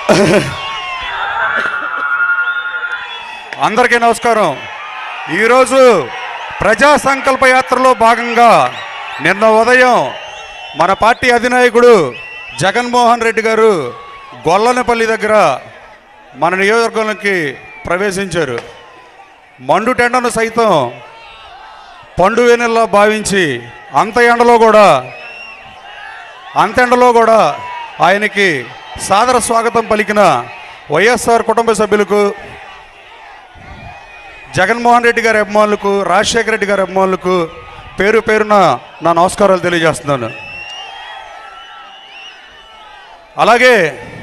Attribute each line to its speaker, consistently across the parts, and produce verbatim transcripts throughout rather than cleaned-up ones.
Speaker 1: అందరికీ నమస్కారం. ఈరోజు ప్రజా సంకల్ప యాత్రలో భాగంగా నిన్న ఉదయం మన పార్టీ అధినాయకుడు జగన్మోహన్ రెడ్డి గారు గొల్లనపల్లి దగ్గర మన నియోజకవర్గంలోకి ప్రవేశించారు. మండు టెండను సైతం పండు వెన్నెల్లా భావించి అంత ఎండలో కూడా అంత ఎండలో కూడా ఆయనకి సాదర స్వాగతం పలికిన వైఎస్ఆర్ కుటుంబ సభ్యులకు, జగన్మోహన్ రెడ్డి గారి అభిమానులకు, రాజశేఖర రెడ్డి గారి అభిమానులకు పేరు పేరున నా నమస్కారాలు తెలియజేస్తున్నాను. అలాగే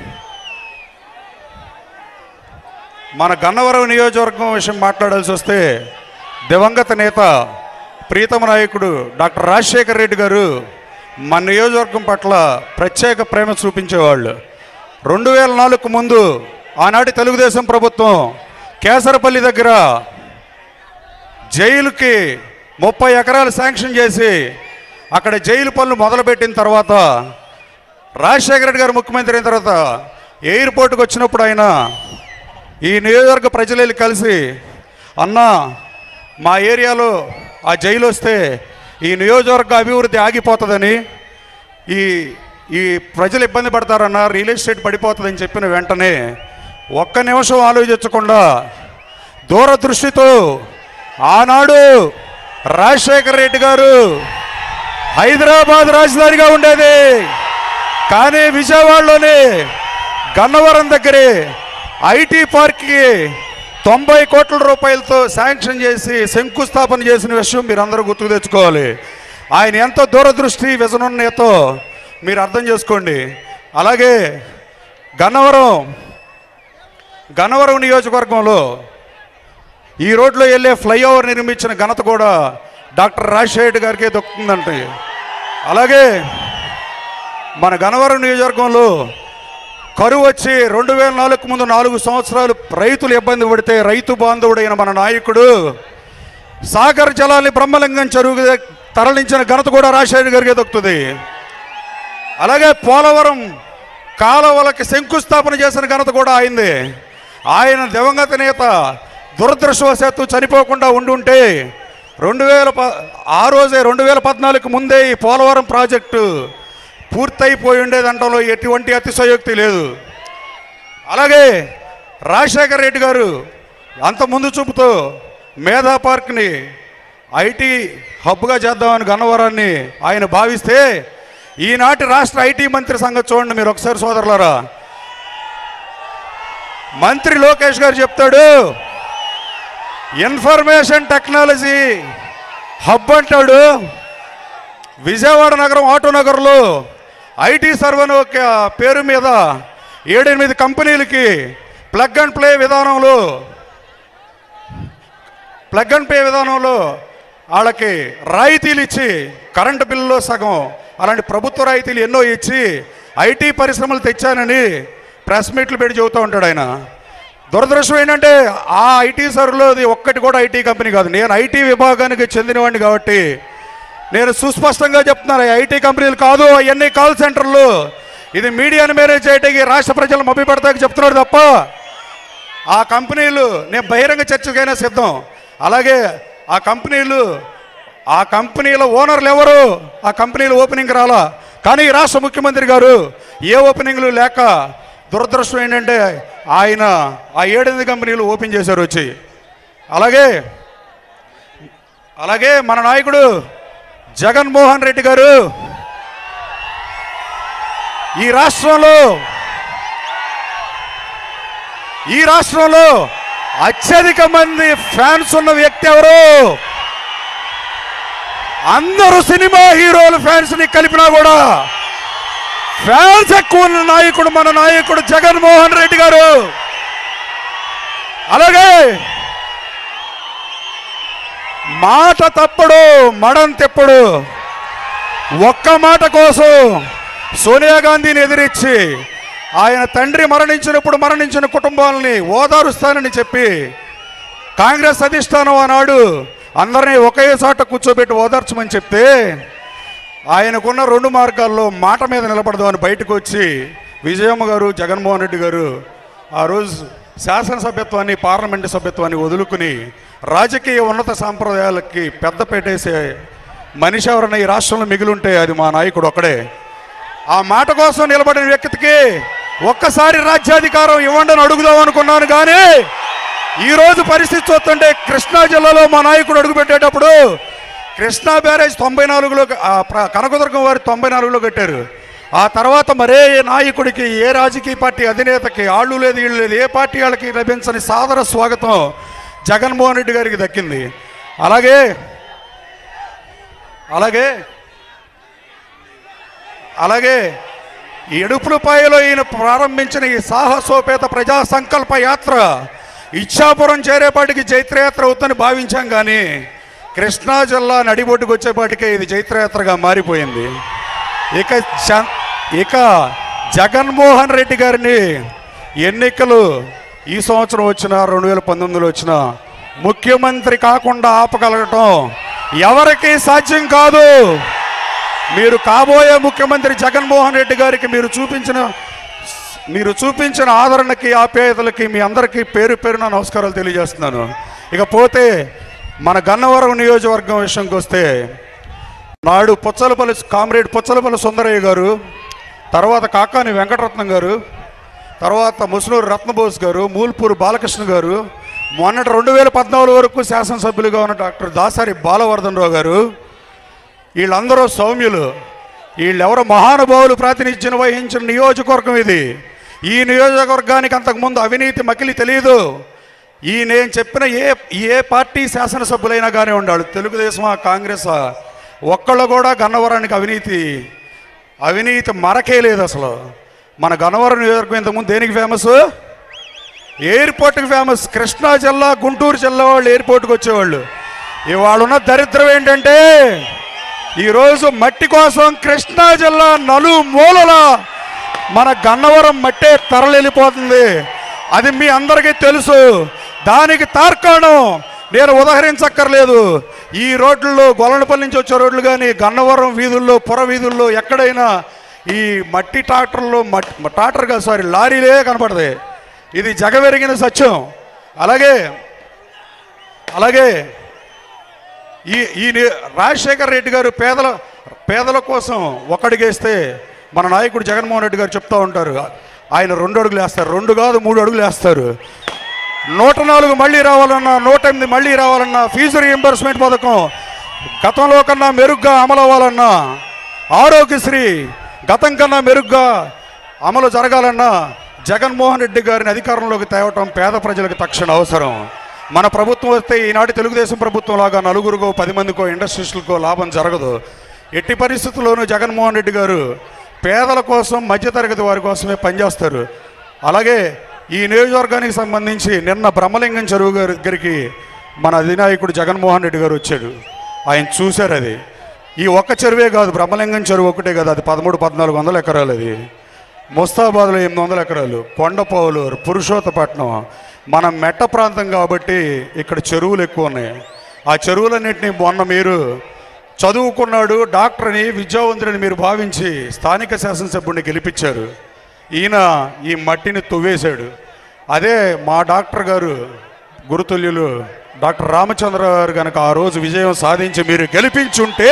Speaker 1: మన గన్నవరం నియోజకవర్గం విషయం మాట్లాడాల్సి వస్తే దివంగత నేత ప్రీతమ నాయకుడు డాక్టర్ రాజశేఖర రెడ్డి గారు మన నియోజకవర్గం పట్ల ప్రత్యేక ప్రేమ చూపించేవాళ్ళు. రెండు వేల నాలుగుకు ముందు ఆనాటి తెలుగుదేశం ప్రభుత్వం కేసరపల్లి దగ్గర జైలుకి ముప్పై ఎకరాలు శాంక్షన్ చేసి అక్కడ జైలు పనులు మొదలుపెట్టిన తర్వాత రాజశేఖర రెడ్డి గారు ముఖ్యమంత్రి అయిన తర్వాత ఎయిర్పోర్ట్కి వచ్చినప్పుడు ఆయన ఈ నియోజకవర్గ ప్రజలు కలిసి, అన్న మా ఏరియాలో ఆ జైలు వస్తే ఈ నియోజకవర్గ అభివృద్ధి ఆగిపోతుందని, ఈ ఈ ప్రజలు ఇబ్బంది పడతారన్న, రియల్ ఎస్టేట్ పడిపోతుందని చెప్పిన వెంటనే ఒక్క నిమిషం ఆలోచించకుండా దూరదృష్టితో ఆనాడు రాజశేఖర రెడ్డి గారు హైదరాబాద్ రాజధానిగా ఉండేది, కానీ విజయవాడలోని గన్నవరం దగ్గరే ఐటీ పార్క్కి తొంభై కోట్ల రూపాయలతో శాంక్షన్ చేసి శంకుస్థాపన చేసిన విషయం మీరు అందరూ గుర్తుకు తెచ్చుకోవాలి. ఆయన ఎంత దూరదృష్టి విజనున్నతో మీరు అర్థం చేసుకోండి. అలాగే గన్నవరం గన్నవరం నియోజకవర్గంలో ఈ రోడ్లో వెళ్ళే ఫ్లైఓవర్ నిర్మించిన ఘనత కూడా డాక్టర్ రాజశేఖర్ గారికే దక్కుతుందంటే. అలాగే మన గన్నవరం నియోజకవర్గంలో కరువు వచ్చి రెండు వేల నాలుగు ముందు నాలుగు సంవత్సరాలు రైతులు ఇబ్బంది పడితే రైతు బాంధవుడైన మన నాయకుడు సాగర్ జలాన్ని బ్రహ్మలింగం చెరువు తరలించిన ఘనత కూడా రాజశేఖర్ గారికి దక్కుతుంది. అలాగే పోలవరం కాలువలకి శంకుస్థాపన చేసిన ఘనత కూడా అయింది. ఆయన దివంగత నేత దురదృష్టవశాత్తు చనిపోకుండా ఉండుంటే రెండు వేల ప ఆ రోజే రెండు వేల పద్నాలుగు ముందే ఈ పోలవరం ప్రాజెక్టు పూర్తయిపోయి ఉండేదంటలో ఎటువంటి అతిశయోక్తి లేదు. అలాగే రాజశేఖర రెడ్డి గారు అంత ముందు చూపుతో మేధా పార్క్ని ఐటీ హబ్గా చేద్దామని గన్నవరాన్ని ఆయన భావిస్తే ఈనాటి రాష్ట్ర ఐటీ మంత్రి సంగతి చూడండి మీరు ఒకసారి సోదరులారా. మంత్రి లోకేష్ గారు చెప్తాడు ఇన్ఫర్మేషన్ టెక్నాలజీ హబ్ అంటాడు. విజయవాడ నగరం ఆటో నగర్లో ఐటీ సర్వన్ ఒక పేరు మీద ఏడెనిమిది కంపెనీలకి ప్లగ్ అండ్ ప్లే విధానంలో ప్లగ్ అండ్ ప్లే విధానంలో వాళ్ళకి రాయితీలు ఇచ్చి కరెంటు బిల్లులో సగం అలాంటి ప్రభుత్వ రాయితీలు ఎన్నో ఇచ్చి ఐటీ పరిశ్రమలు తెచ్చానని ప్రెస్ మీట్లు పెట్టి చెబుతూ ఉంటాడు ఆయన. దురదృష్టం ఏంటంటే ఆ ఐటీ సర్వలో ఒక్కటి కూడా ఐటీ కంపెనీ కాదు. నేను ఐటీ విభాగానికి చెందినవాడిని కాబట్టి నేను సుస్పష్టంగా చెప్తున్నాను, ఐటీ కంపెనీలు కాదు, అవన్నీ కాల్ సెంటర్లు. ఇది మీడియాని మేనేజ్ చేయడానికి రాష్ట్ర ప్రజలు మభ్యపెడతాకి చెప్తున్నాడు తప్ప ఆ కంపెనీలు నేను బహిరంగ చర్చకైనా సిద్ధం. అలాగే ఆ కంపెనీలు ఆ కంపెనీల ఓనర్లు ఎవరు, ఆ కంపెనీలు ఓపెనింగ్ రాలా, కానీ రాష్ట్ర ముఖ్యమంత్రి గారు ఏ ఓపెనింగ్లు లేక దురదృష్టం ఏంటంటే ఆయన ఆ ఏడెనిమిది కంపెనీలు ఓపెన్ చేశారు వచ్చి. అలాగే అలాగే మన నాయకుడు జగన్మోహన్ రెడ్డి గారు ఈ రాష్ట్రంలో ఈ రాష్ట్రంలో అత్యధిక మంది ఫ్యాన్స్ ఉన్న వ్యక్తి ఎవరు? అందరూ సినిమా హీరోల ఫ్యాన్స్ ని కలిపినా కూడా ఫ్యాన్స్ ఎక్కువ ఉన్న నాయకుడు మన నాయకుడు జగన్మోహన్ రెడ్డి గారు. అలాగే మాట తప్పుడు మడం తెప్పుడు ఒక్క మాట కోసం సోనియా గాంధీని ఎదిరించి ఆయన తండ్రి మరణించినప్పుడు మరణించిన కుటుంబాలని ఓదారుస్తానని చెప్పి కాంగ్రెస్ అధిష్టానం ఆనాడు అందరినీ ఒకే చోట కూర్చోబెట్టి ఓదార్చమని చెప్తే ఆయనకున్న రెండు మార్గాల్లో మాట మీద నిలబడదామని బయటకు వచ్చి విజయమ్మ గారు, జగన్మోహన్ రెడ్డి గారు ఆ రోజు శాసనసభ్యత్వాన్ని, పార్లమెంటు సభ్యత్వాన్ని వదులుకుని రాజకీయ ఉన్నత సాంప్రదాయాలకి పెద్ద పెట్టేసే మనిషి ఎవరైనా ఈ రాష్ట్రంలో మిగిలింటే అది మా నాయకుడు ఒక్కడే. ఆ మాట కోసం నిలబడిన వ్యక్తికి ఒక్కసారి రాజ్యాధికారం ఇవ్వండి అని అడుగుదాం అనుకున్నాను. కానీ ఈరోజు పరిస్థితి చూస్తుంటే కృష్ణా జిల్లాలో మా నాయకుడు అడుగుపెట్టేటప్పుడు కృష్ణా బ్యారేజ్ తొంభై నాలుగులో కనకదుర్గం వారి తొంభై నాలుగులో కట్టారు. ఆ తర్వాత మరే నాయకుడికి, ఏ రాజకీయ పార్టీ అధినేతకి ఆళ్ళు లేదు వీళ్ళు లేదు, ఏ పార్టీ వాళ్ళకి లభించని సాదర స్వాగతం జగన్మోహన్ రెడ్డి గారికి దక్కింది. అలాగే అలాగే అలాగే ఎడుపులపాయలో ఈయన ప్రారంభించిన ఈ సాహసోపేత ప్రజా సంకల్ప యాత్ర ఇచ్చాపురం చేరేపాటికి జైత్రయాత్ర అవుతుందని భావించాం. కానీ కృష్ణా జిల్లా నడిబొడ్డుకు వచ్చేపాటికే ఇది జైత్రయాత్రగా మారిపోయింది. ఇక ఇక జగన్మోహన్ రెడ్డి గారిని ఎన్నికలు ఈ సంవత్సరం వచ్చిన, రెండు వేల పంతొమ్మిదిలో వచ్చిన ముఖ్యమంత్రి కాకుండా ఆపగలగటం ఎవరికీ సాధ్యం కాదు. మీరు కాబోయే ముఖ్యమంత్రి జగన్మోహన్ రెడ్డి గారికి మీరు చూపించిన మీరు చూపించిన ఆదరణకి, ఆప్యాయతలకి మీ అందరికీ పేరు పేరున నమస్కారాలు తెలియజేస్తున్నాను. ఇకపోతే మన గన్నవరం నియోజకవర్గం విషయంకి వస్తే, నాడు పుచ్చలపల్లి కామ్రేడ్ పుచ్చలపల్లి సుందరయ్య గారు, తర్వాత కాకాని వెంకటరత్నం గారు, తర్వాత ముసునూరు రత్నబోస్ గారు, మూల్పూరు బాలకృష్ణ గారు, మొన్నటి రెండు వేల పద్నాలుగు వరకు శాసనసభ్యులుగా ఉన్న డాక్టర్ దాసారి బాలవర్ధన్ రావు గారు, వీళ్ళందరూ సౌమ్యులు. వీళ్ళెవరో మహానుభావులు ప్రాతినిధ్యం వహించిన నియోజకవర్గం ఇది. ఈ నియోజకవర్గానికి అంతకుముందు అవినీతి మకిలి తెలియదు. ఈ నేను చెప్పిన ఏ ఏ పార్టీ శాసనసభ్యులైనా కానీ ఉండాలి, తెలుగుదేశమా కాంగ్రెసా, ఒక్కళ్ళు కూడా గన్నవరానికి అవినీతి అవినీతి మరకే లేదు అసలు. మన గన్నవరం నియోజకవర్గం ఇంతకుముందు దేనికి ఫేమస్? ఎయిర్పోర్ట్కి ఫేమస్. కృష్ణా జిల్లా, గుంటూరు జిల్లా వాళ్ళు ఎయిర్పోర్ట్కి వచ్చేవాళ్ళు. ఇవాళ ఉన్న దరిద్రం ఏంటంటే ఈరోజు మట్టి కోసం కృష్ణా జిల్లా నలు మూలల మన గన్నవరం మట్టే తరలిపోతుంది. అది మీ అందరికీ తెలుసు. దానికి తార్కాణం నేను ఉదహరించక్కర్లేదు. ఈ రోడ్లలో గొల్లనపల్లి నుంచి వచ్చే రోడ్లు కానీ, గన్నవరం వీధుల్లో, పుర వీధుల్లో ఎక్కడైనా ఈ మట్టి ట్రాక్టర్లు, మట్టి ట్రాక్టర్ కాదు సారీ లారీలే కనపడతాయి. ఇది జగమెరిగిన సత్యం. అలాగే అలాగే ఈ ఈ రాజశేఖర్ రెడ్డి గారు పేదల పేదల కోసం ఒకడుగేస్తే మన నాయకుడు జగన్మోహన్ రెడ్డి గారు చెప్తూ ఉంటారు, ఆయన రెండు అడుగులు వేస్తారు. రెండు కాదు మూడు అడుగులు వేస్తారు. నూట నాలుగు మళ్ళీ రావాలన్నా, నూట ఎనిమిది మళ్ళీ రావాలన్నా, ఫీజు రీఎంబర్స్మెంట్ పథకం గతంలో కన్నా మెరుగ్గా అమలు అవ్వాలన్నా, ఆరోగ్యశ్రీ గతం కన్నా మెరుగ్గా అమలు జరగాలన్నా జగన్మోహన్ రెడ్డి గారిని అధికారంలోకి తేవటం పేద ప్రజలకు తక్షణ అవసరం. మన ప్రభుత్వం వస్తే ఈనాటి తెలుగుదేశం ప్రభుత్వం లాగా నలుగురికో పది మందికో ఇండస్ట్రీస్కో లాభం జరగదు. ఎట్టి పరిస్థితుల్లోనూ జగన్మోహన్ రెడ్డి గారు పేదల కోసం, మధ్యతరగతి వారి కోసమే పనిచేస్తారు. అలాగే ఈ నియోజకవర్గానికి సంబంధించి నిన్న బ్రహ్మలింగం చెరువు గారి దగ్గరికి మన అధినాయకుడు జగన్మోహన్ రెడ్డి గారు వచ్చాడు. ఆయన చూశారు. అది ఈ ఒక్క చెరువే కాదు, బ్రహ్మలింగం చెరువు ఒకటే కాదు, అది పదమూడు పద్నాలుగు వందల ఎకరాలు. అది ముస్తాబాద్లో ఎనిమిది వందల ఎకరాలు, కొండపావులూరు, పురుషోత్తపట్నం మన మెట్ట ప్రాంతం కాబట్టి ఇక్కడ చెరువులు ఎక్కువ ఉన్నాయి. ఆ చెరువులన్నింటినీ మొన్న మీరు చదువుకున్నాడు, డాక్టర్ని, విద్యావంతుడిని మీరు భావించి స్థానిక శాసనసభ్యుడిని గెలిపించారు. ఈయన ఈ మట్టిని తువ్వేశాడు. అదే మా డాక్టర్ గారు గురుతుల్యులు డాక్టర్ రామచంద్ర గారు కనుక ఆ రోజు విజయం సాధించి మీరు గెలిపించుంటే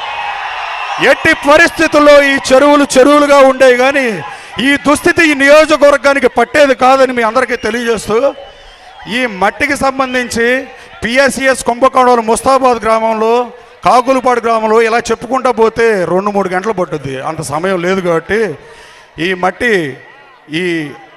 Speaker 1: ఎట్టి పరిస్థితుల్లో ఈ చెరువులు చెరువులుగా ఉండేవి. కానీ ఈ దుస్థితి ఈ నియోజకవర్గానికి పట్టేది కాదని మీ అందరికీ తెలియజేస్తూ, ఈ మట్టికి సంబంధించి పిఎస్సిఎస్ కుంభకోణంలో ముస్తాబాద్ గ్రామంలో, కాకులపాడు గ్రామంలో ఇలా చెప్పుకుంటా పోతే రెండు మూడు గంటలు పట్టుద్ది. అంత సమయం లేదు కాబట్టి ఈ మట్టి ఈ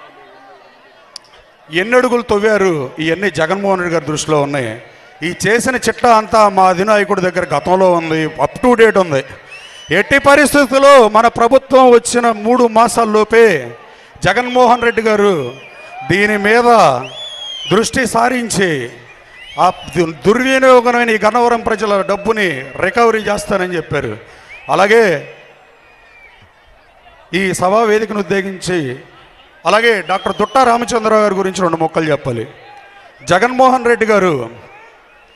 Speaker 1: ఎన్ని అడుగులు తవ్వారు ఇవన్నీ జగన్మోహన్ రెడ్డి గారి దృష్టిలో ఉన్నాయి. ఈ చేసిన చిట్టా అంతా మా అధినాయకుడి దగ్గర గతంలో ఉంది, అప్ టు డేట్ ఉంది. ఎట్టి పరిస్థితుల్లో మన ప్రభుత్వం వచ్చిన మూడు మాసాల్లోపే జగన్మోహన్ రెడ్డి గారు దీని మీద దృష్టి సారించి ఆ దుర్వినియోగమైన ఈ గన్నవరం ప్రజల డబ్బుని రికవరీ చేస్తానని చెప్పారు. అలాగే ఈ సభా వేదికను ఉద్దేశించి అలాగే డాక్టర్ దుట్టా రామచంద్రరావు గారి గురించి రెండు మొక్కలు చెప్పాలి. జగన్మోహన్ రెడ్డి గారు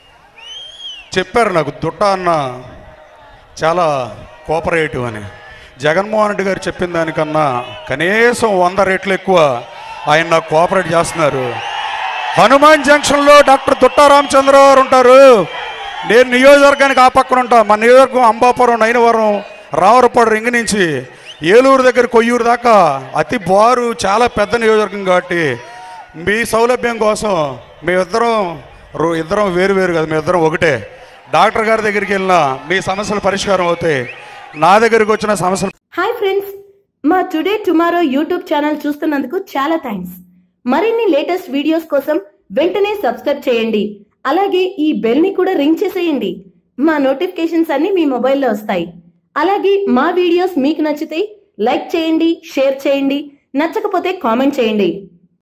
Speaker 1: చెప్పారు నాకు, దుట్టా అన్న చాలా కోఆపరేటివ్ అని. జగన్మోహన్ రెడ్డి గారు చెప్పిన దానికన్నా కనీసం వంద రెట్లు ఎక్కువ ఆయన నాకు కోఆపరేట్ చేస్తున్నారు. హనుమాన్ జంక్షన్లో డాక్టర్ దుట్టా రామచంద్రరావు గారు ఉంటారు. నేను నియోజకవర్గానికి ఆ పక్కన ఉంటా. మా నియోజకవర్గం అంబాపురం, నైనవరం, రావరపాడు రింగ్ నుంచి ఏలూరు దగ్గర కొయ్యూరు దాకా అతి బారు చాలా పెద్ద నియోజకవర్గం. కాబట్టి మీ సౌలభ్యం కోసం మేమిద్దరం ఇద్దరం వేరు వేరు కదా, మేమిద్దరం ఒకటే. డాక్టర్ గారి దగ్గరికి వెళ్ళినా మీ సమస్యలు పరిష్కారం అవుతాయి. నా దగ్గరికి వచ్చిన సమస్యలు.
Speaker 2: హాయ్ ఫ్రెండ్స్, మా టుడే టుమారో యూట్యూబ్ ఛానల్ చూస్తున్నందుకు చాలా థ్యాంక్స్. మరిన్ని లేటెస్ట్ వీడియోస్ కోసం వెంటనే సబ్స్క్రైబ్ చేయండి. అలాగే ఈ బెల్ ని కూడా రింగ్ చేసేయండి. మా నోటిఫికేషన్స్ అన్ని మీ మొబైల్లో వస్తాయి. అలాగే మా వీడియోస్ మీకు నచ్చితే లైక్ చేయండి, షేర్ చేయండి, నచ్చకపోతే కామెంట్ చేయండి.